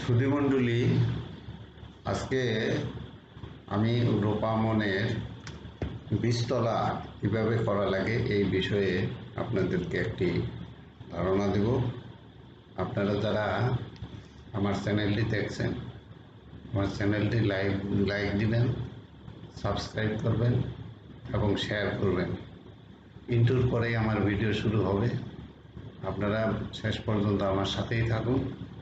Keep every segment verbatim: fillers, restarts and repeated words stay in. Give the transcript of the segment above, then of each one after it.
সুধীমণ্ডলী, আজকে আমি রোপামনের বীজতলা কীভাবে করা লাগে এই বিষয়ে আপনাদেরকে একটি ধারণা দেব। আপনারা যারা আমার চ্যানেলটি দেখছেন, আমার চ্যানেলটি লাইক লাইক দিবেন, সাবস্ক্রাইব করবেন এবং শেয়ার করবেন। ইন্টুর পরেই আমার ভিডিও শুরু হবে। আপনারা শেষ পর্যন্ত আমার সাথেই থাকুন।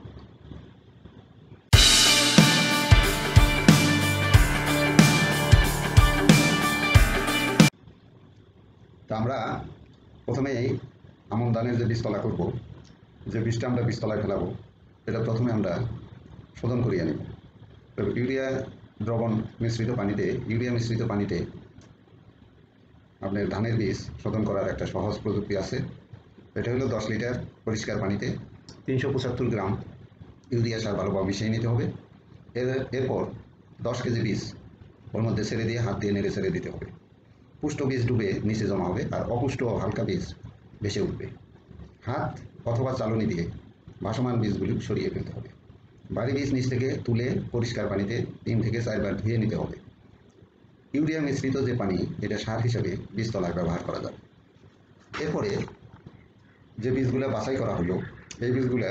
তা আমরা প্রথমেই আমন ধানের যে বীজতলা করব, যে বীজটা আমরা বীজতলায় ফেলাবো, এটা প্রথমে আমরা শোধন করিয়ে নেব। তবে ইউরিয়া দ্রবণ মিশ্রিত পানিতে ইউরিয়া মিশ্রিত পানিতে আপনার ধানের বীজ শোধন করার একটা সহজ প্রযুক্তি আছে। এটা হলো দশ লিটার পরিষ্কার পানিতে তিনশো পঁচাত্তর গ্রাম ইউরিয়া সার ভালোভাবে মিশিয়ে নিতে হবে। এর এরপর দশ কেজি বীজ ওর মধ্যে ছেড়ে দিয়ে হাত দিয়ে নেড়ে ছেড়ে দিতে হবে। পুষ্ট বীজ ডুবে নিচে জমা হবে আর অপুষ্ট হালকা বীজ ভেসে উঠবে। হাত অথবা চালনি দিয়ে ভাসমান বীজগুলি সরিয়ে ফেলতে হবে। ভারী বীজ নিচ থেকে তুলে পরিষ্কার পানিতে তিন থেকে চারবার ধুয়ে নিতে হবে। ইউরিয়া মিশ্রিত যে পানি, এটা সার হিসেবে বীজতলায় ব্যবহার করা যাবে। এরপরে যে বীজগুলো বাছাই করা হলো, এই বীজগুলো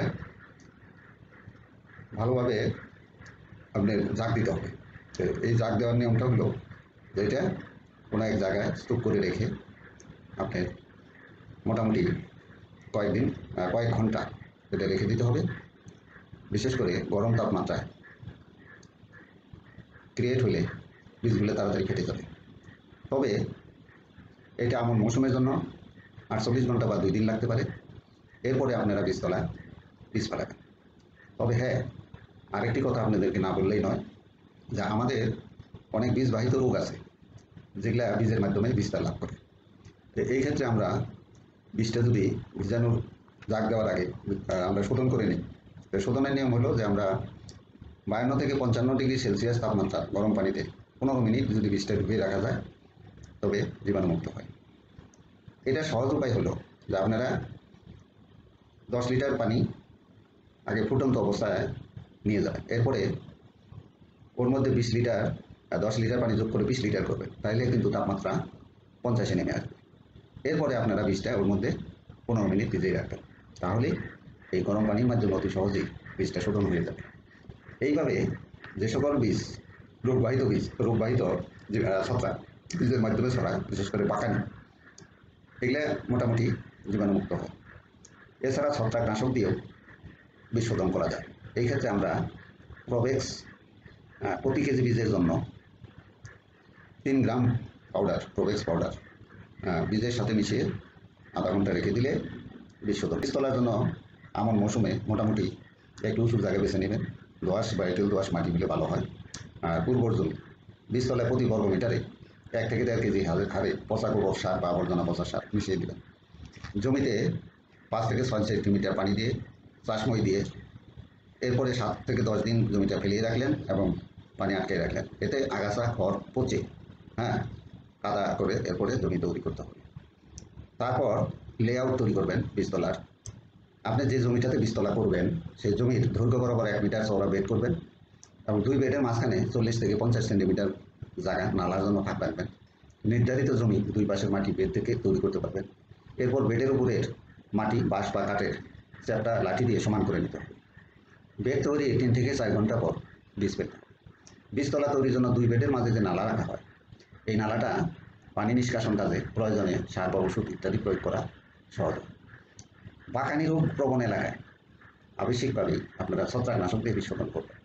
ভালোভাবে আপনার জাগ দিতে হবে। এই জাগ দেওয়ার নিয়মটা হলো যে এটা কোনো এক জায়গায় স্তূপ করে রেখে আপনার মোটামুটি কয়েকদিন কয়েক ঘন্টা এটা রেখে দিতে হবে। বিশেষ করে গরম তাপমাত্রায় ক্রিয়েট হলে বীজগুলো তাড়াতাড়ি ফেটে যাবে। তবে এটা এমন মৌসুমের জন্য আটচল্লিশ ঘন্টা বা দুই দিন লাগতে পারে। এরপরে আপনারা বীজতলায় বীজ ফেলাবেন। তবে হ্যাঁ, আরেকটি কথা আপনাদেরকে না বললেই নয়, যে আমাদের অনেক বীজবাহিত রোগ আছে যেগুলা বীজের মাধ্যমে বিস্তার লাভ করে। তো এই ক্ষেত্রে আমরা বীজটা যদি বীজাণুর জাগ দেওয়ার আগে আমরা শোধন করে নিই, তো শোধনের নিয়ম হলো যে আমরা বায়ান্ন থেকে পঞ্চান্ন ডিগ্রি সেলসিয়াস তাপমাত্রা গরম পানিতে পনেরো মিনিট যদি বীজটা ডুবিয়ে রাখা যায়, তবে জীবাণুমুক্ত হয়। এটা সহজ উপায় হলো যে আপনারা দশ লিটার পানি আগে ফুটন্ত অবস্থায় নিয়ে যাবেন। এরপরে ওর মধ্যে বিশ লিটার দশ লিটার পানি যোগ করে বিশ লিটার করবেন, তাহলে কিন্তু তাপমাত্রা পঞ্চাশে নেমে আসবে। এরপরে আপনারা বীজটা ওর মধ্যে পনেরো মিনিট ভিজিয়ে রাখবেন, তাহলে এই গরম পানির মাধ্যমে অতি সহজেই বীজটা শোধন হয়ে যাবে। এইভাবে যে সকল বীজ রোগবাহিত বীজ রোগবাহিত যে ছত্রাক বীজের মাধ্যমে ছড়ায়, বিশেষ করে পাকানি, এগুলো মোটামুটি জীবাণুমুক্ত হয়। এছাড়া ছত্রাকনাশক দিয়েও বীজ শোধন করা যায়। এই ক্ষেত্রে আমরা প্রোভেক্স প্রতি কেজি বীজের জন্য তিন গ্রাম পাউডার প্রোভেক্স পাউডার বীজের সাথে মিশিয়ে আধা ঘন্টা রেখে দিলে বীজ শোধন। বীজ তোলার জন্য এমন মৌসুমে মোটামুটি একটু উঁচু জায়গা বেছে নেবেন। দোআঁশ বা এঁটেল দোআঁশ মাটি দিলে ভালো হয়। আর উর্বর জমি বীজতলায় প্রতি বর্গ মিটারে এক থেকে দেড় কেজি হারে হারে পচা গোবর সার বা আবর্জনা পচা সার মিশিয়ে দেবেন। জমিতে পাঁচ থেকে ছয় সেন্টিমিটার পানি দিয়ে চাষমই দিয়ে এরপরে সাত থেকে দশ দিন জমিটা ফেলিয়ে রাখলেন এবং পানি আটকে রাখলেন। এতে আগাছা খড় পচে হ্যাঁ কাদা করে এরপরে জমি তৈরি করতে হবে। তারপর লেআউট তৈরি করবেন বীজতলার। আপনি যে জমিটাতে বীজতলা করবেন সেই জমির দৈর্ঘ্য বরাবর এক মিটার চওড়া বেড করবেন এবং দুই বেডের মাঝখানে চল্লিশ থেকে পঞ্চাশ সেন্টিমিটার জায়গা নালার জন্য ফাঁক রাখবেন। নির্ধারিত জমি দুই পাশের মাটি বেড থেকে তৈরি করতে পারবেন। এরপর বেডের উপরের মাটি বাঁশ বা কাঠের চ্যাপটা লাঠি দিয়ে সমান করে নিতে হবে। বেড তৈরি তিন থেকে চার ঘন্টা পর বীজ পেতে হবে। বীজতলা তৈরির জন্য দুই বেডের মাঝে যে নালা রাখা হয়, এই নালাটা পানি নিষ্কাশন কাজে প্রয়োজনে সার বা ওষুধ ইত্যাদি প্রয়োগ করা সহজ। বাঁকানি রোগ প্রবণ এলাকায় আবশ্যিকভাবেই আপনারা ছত্রাকনাশক দিয়ে বীজ শোধন করবেন।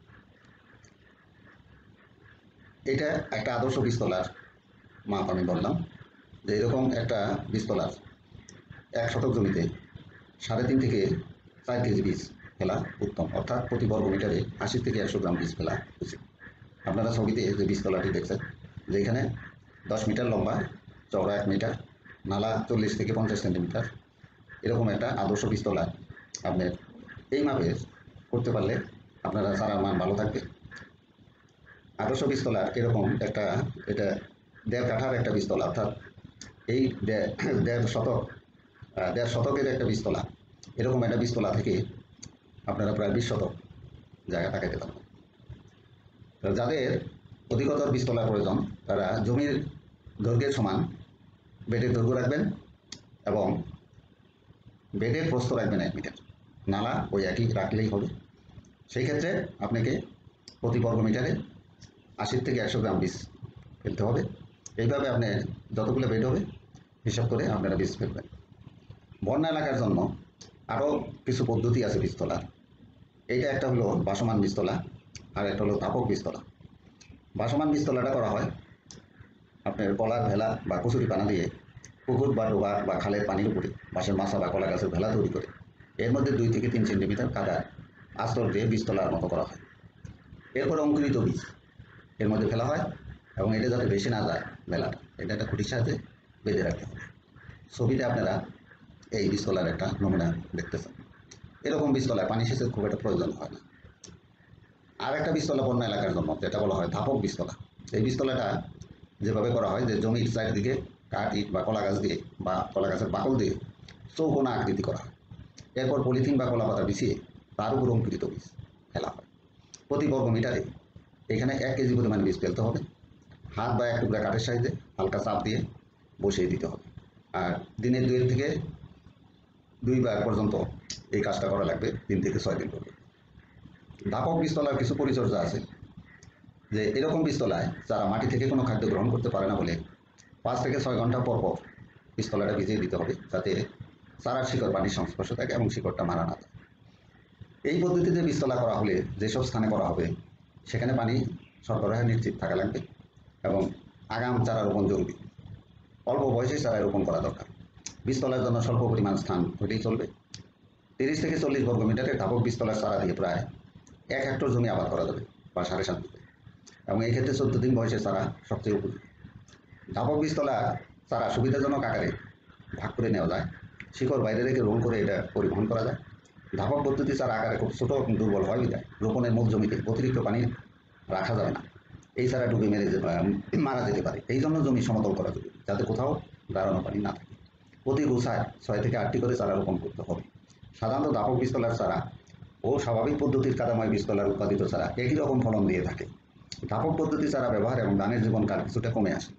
এটা একটা আদর্শ বীজতলার মাপ আমি বললাম, যে এরকম একটা বীজতলার এক শতক জমিতে সাড়ে তিন থেকে চার কেজি বীজ ফেলা উত্তম, অর্থাৎ প্রতি বর্গ মিটারে আশি থেকে একশো গ্রাম বীজ ফেলা উচিত। আপনারা ছবিতে যে বীজতলাটি দেখছেন, যেখানে দশ মিটার লম্বা, চওড়া এক মিটার, নালা চল্লিশ থেকে পঞ্চাশ সেন্টিমিটার, এরকম একটা আদর্শ বীজতলা আপনার এই মাপে করতে পারলে আপনারা চারার মান ভালো থাকবে। আদর্শ বীজতলার এরকম একটা এটা দেড় কাঠার একটা বীজতলা, অর্থাৎ এই দেড় শতক দেড় শতকের একটা বীজতলা, এরকম একটা বীজতলা থেকে আপনারা প্রায় বিশ শতক জায়গা তাকাইতে পারবেন। তো যাদের অধিকতর বীজতলার প্রয়োজন তারা জমির দৈর্ঘ্যের সমান বেডের দৈর্ঘ্য রাখবেন এবং বেডের প্রস্থ রাখবেন এক মিটার, নালা ওই একই রাখলেই হবে। সেই ক্ষেত্রে আপনাকে প্রতি বর্গ মিটারে আশি থেকে একশো গ্রাম বীজ ফেলতে হবে। এইভাবে আপনি যতগুলো বেড হবে হিসাব করে আপনারা বীজ ফেলবেন। বন্যা এলাকার জন্য আরও কিছু পদ্ধতি আছে বীজতলা। এইটা একটা হলো বাসমান বীজতলা, আর একটা হলো তাপক বীজতলা। বাসমান বীজতলাটা করা হয় আপনার কলার ভেলা বা কচুরি পানা দিয়ে পুকুর বা ডোবা বা খালের পানির উপরে বাঁশের মাছা বা কলা গাছের ভেলা তৈরি করে এর মধ্যে দুই থেকে তিন সেন্টিমিটার কাদা আস্তর দিয়ে বীজতলার মতো করা হয়। এরপর অঙ্কুরিত বীজ এর মধ্যে ফেলা হয় এবং এটা যাতে বেশি না যায় ভেলাটা, এটা একটা খুঁটির সাথে বেঁধে রাখতে হবে। ছবিতে আপনারা এই বীজতলার একটা নমুনা দেখতেছেন। এরকম বীজতলায় পানি সেচের খুব একটা প্রয়োজন হয় না। আর একটা বীজতলা বন্যা এলাকার জন্য যেটা বলা হয় ধাপক বীজতলা। এই বীজতলাটা যেভাবে করা হয় যে জমির চারিদিকে কাঠ ইট বা কলা গাছ দিয়ে বা কলা গাছের বাকল দিয়ে চৌকোনা আকৃতি করা হয়। এরপর পলিথিন বা কলা পাতা বিছিয়ে তার উপর অঙ্কুরিত বীজ ফেলা হয়। প্রতি বর্গ মিটারে এখানে এক কেজি পরিমাণ বীজ ফেলতে হবে। হাত বা এক টুকরা কাঠের সাহায্যে হালকা চাপ দিয়ে বসিয়ে দিতে হবে। আর দিনের দুই থেকে দুইবার পর্যন্ত এই কাজটা করা লাগবে, তিন থেকে ছয় দিন পর্যন্ত। ধাপক বীজতলার কিছু পরিচর্যা আছে, যে এরকম বীজতলায় যারা মাটি থেকে কোনো খাদ্য গ্রহণ করতে পারে না বলে পাঁচ থেকে ছয় ঘন্টা পর পর বীজতলাটা ভিজিয়ে দিতে হবে, যাতে চারার শিকড় পানির সংস্পর্শে থাকে এবং শিকড়টা মারা না যায়। এই পদ্ধতিতে বীজতলা করা হলে যেসব স্থানে করা হবে সেখানে পানি সরবরাহ নিশ্চিত থাকা লাগবে এবং আগাম চারা রোপণ জরুরি। অল্প বয়সে চারা রোপণ করা দরকার। বীজতলার জন্য স্বল্প পরিমাণ স্থান হলেই চলবে। তিরিশ থেকে চল্লিশ বর্গ মিটারের ধাপক বীজতলার চারা দিয়ে প্রায় এক হেক্টর জমি আবাদ করা যাবে বা সাড়ে সাত বিঘে, এবং এই ক্ষেত্রে চোদ্দ দিন বয়সের চারা সবচেয়ে উপযোগী। ধাপক বীজতলা চারা সুবিধাজনক আকারে ভাগ করে নেওয়া যায়, শিকড় বাইরে রেখে রোপণ করে এটা পরিবহন করা যায়। ধাপক পদ্ধতি চারা আকারে খুব ছোট এবং দুর্বল হয় বিধায় রোপণের মূল জমিতে অতিরিক্ত পানি রাখা যাবে না, এই চারা ডুবে মেরে মারা যেতে পারে। এই জন্য জমি সমতল করা জরুরি, যাতে কোথাও দাঁড়ানো পানি না থাকে। প্রতি গোছায় ছয় থেকে আটটি করে চারা রোপণ করতে হবে। সাধারণত ধাপক বীজতলার চারা ও স্বাভাবিক পদ্ধতির কাদাময় বীজতলার উৎপাদিত চারা একই রকম ফলন দিয়ে থাকে। ধাপক পদ্ধতি চারা ব্যবহার এবং ধানের জীবনকাল কিছুটা কমে আসে।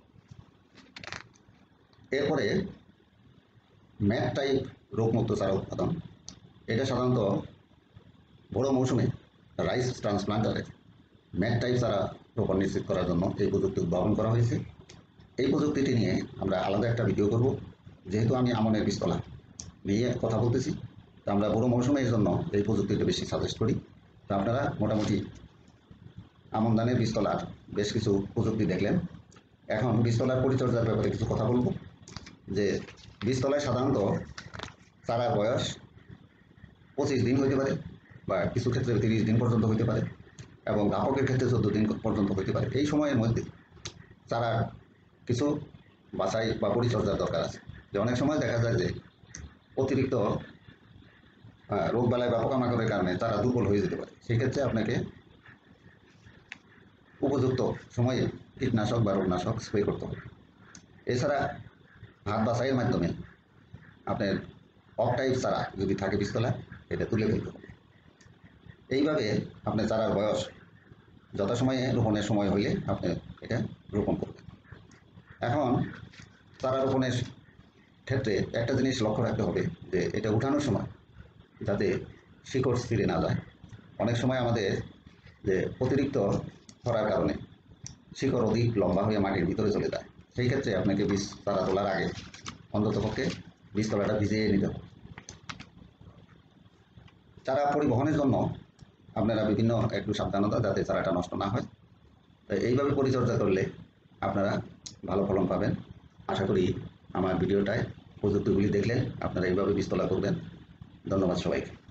এরপরে ম্যাট টাইপ রোগমুক্ত চারা উৎপাদন। এটা সাধারণত বড় মৌসুমে রাইস ট্রান্সপ্লান্টারে ম্যাট টাইপ চারা রোপণ নিশ্চিত করার জন্য এই প্রযুক্তি উদ্ভাবন করা হয়েছে। এই প্রযুক্তিটি নিয়ে আমরা আলাদা একটা ভিডিও করব। যেহেতু আমি আমনের বীজতলা নিয়ে কথা বলতেছি, তো আমরা বড় মৌসুমে এর জন্য এই প্রযুক্তিটা বেশি সাজেস্ট করি। তো আপনারা মোটামুটি আমন ধানের বীজতলার বেশ কিছু প্রযুক্তি দেখলেন। এখন বীজতলার পরিচর্যার ব্যাপারে কিছু কথা বলবো। যে বীজতলায় সাধারণত চারার বয়স পঁচিশ দিন হইতে পারে বা কিছু ক্ষেত্রে তিরিশ দিন পর্যন্ত হইতে পারে এবং ধাপকের ক্ষেত্রে চোদ্দ দিন পর্যন্ত হইতে পারে। এই সময়ের মধ্যে চারার কিছু বাছাই বা পরিচর্যার দরকার আছে। যে অনেক সময় দেখা যায় যে অতিরিক্ত রোগবালাই বা পোকামাকড়ের কারণে চারা দুর্বল হয়ে যেতে পারে। সেক্ষেত্রে আপনাকে উপযুক্ত সময়ে কীটনাশক বা রোগনাশক স্প্রে করতে হবে। এছাড়া হাত বাছাইয়ের মাধ্যমে আপনার অফ টাইপ চারা যদি থাকে বীজতলা এটা তুলে ফেলতে হবে। এইভাবে আপনার চারার বয়স যথাসময়ে রোপণের সময় হইলে আপনি এটা রোপণ করবেন। এখন চারা রোপণের ক্ষেত্রে একটা জিনিস লক্ষ্য রাখতে হবে যে এটা উঠানোর সময় যাতে শিকড় ছিঁড়ে না যায়। অনেক সময় আমাদের যে অতিরিক্ত খরার কারণে শিকড় অধিক লম্বা হয়ে মাটির ভিতরে চলে যায়। সেই ক্ষেত্রে আপনাকে বীজ চারা তোলার আগে অন্ততপক্ষে বীজতলাটা ভিজিয়ে নিতে হবে। চারা পরিবহনের জন্য আপনারা বিভিন্ন একটু সাবধানতা যাতে চারাটা নষ্ট না হয়। এইভাবে পরিচর্যা করলে আপনারা ভালো ফলন পাবেন। আশা করি আমার ভিডিওটায় প্রযুক্তিগুলি দেখলে আপনারা এইভাবে বীজতলা করবেন। ধন্যবাদ সবাইকে।